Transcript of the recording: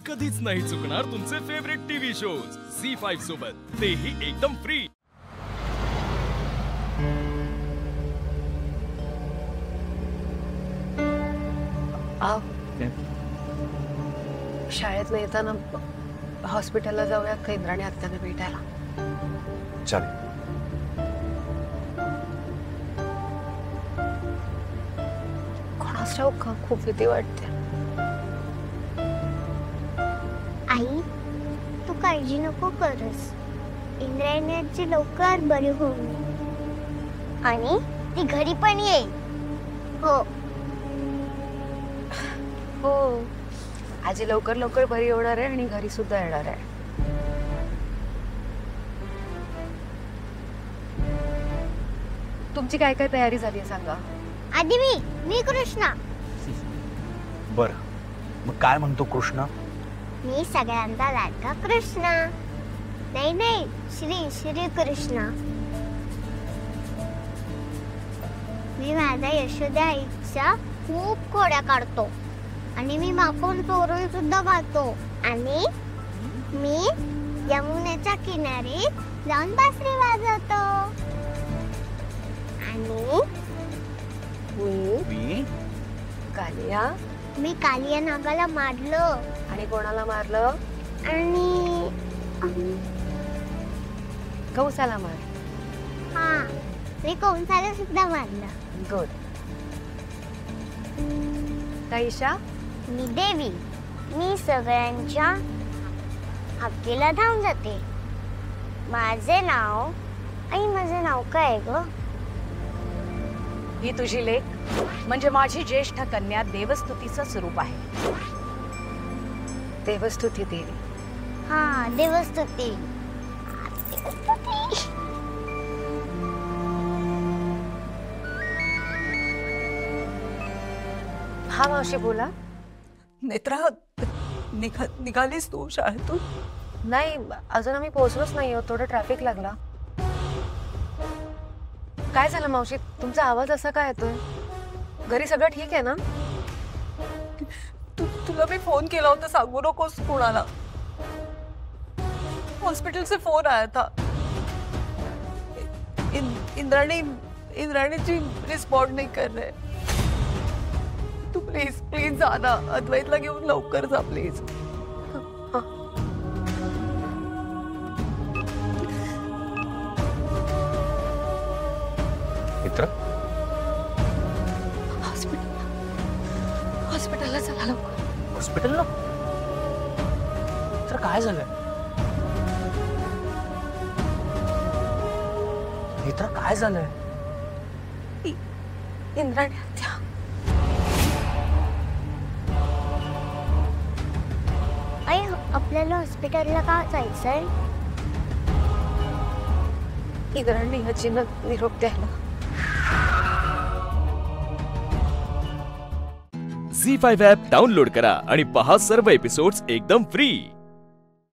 कधीच नाही चुकणार तुमचे फेवरेट टीव्ही शोज झी5 सोबत, तेही एकदम फ्री। शाळेतनं येताना हॉस्पिटलला जाऊया का इंद्राणी आत्याने भेटायला? चालेल। कोणास ठाऊक खूप भीती वाटते। आई, तू काळजी नको करस, इंद्रायणीची लवकर बरी होईल आणि ती घरी पण येईल। हो हो, आजी लवकर लवकर बरी होणार आहे आणि घरी सुद्धा येणार आहे। तुमची काय काय तयारी झाली सांगा। आधी मी कृष्णा। बर, मग काय म्हणतो कृष्णा? मी सगळ्यांचा लाडका कृष्णा। नाही नाही, श्री कृष्णा। मी माझ्या यशोदा आईच्या खूप खोड्या काढतो आणि मी माखून चोरून सुद्धा खातो आणि मी यमुनेच्या किनारी जाऊन बासरी वाजवतो आणि मी कालिया नागाला मारलं। आणि कोणाला मारलं? आणि कंसाला मार। हा, मी कंसाला सुद्धा मारलं। गुड। काईशा? मी देवी, मी सगळ्यांच्या हक्कीला धावून जाते। माझे नाव, आई माझे नाव काय ग? ही तुझी लेक म्हणजे माझी ज्येष्ठ कन्या देवस्तुतीचं स्वरूप आहे। देवस्तुती देवी। हा, देवस्तुती। हा मावशी बोला। नेत्रा, निघालीस तू शाळेतून? नाही, अजून आम्ही पोहोचलोच नाही आहोत, थोडं ट्रॅफिक लागला। काय झालं मावशी, तुमचा आवाज असा काय येतोय? घरी सगळं ठीक आहे ना? तुला मी फोन केला होता, सांगू नकोस कोणाला। हॉस्पिटल से फोन आया था। इंद्राणी रिस्पॉन्ड नहीं कर रहे। तू प्लीज आना, अद्वैतला घेऊन लवकर जा प्लीज। मित्र, हॉस्पिटलला चला लवकर। हॉस्पिटलला? तर काय झालंय? मित्र, काय झालंय? इंद्राणी आत्या। आई, आपल्याला हॉस्पिटलला का जायचंय? इंद्राणी आजींना निरोप द्यायला। झी5 ॲप डाउनलोड करा आणि पहा सर्व एपिसोड्स एकदम फ्री।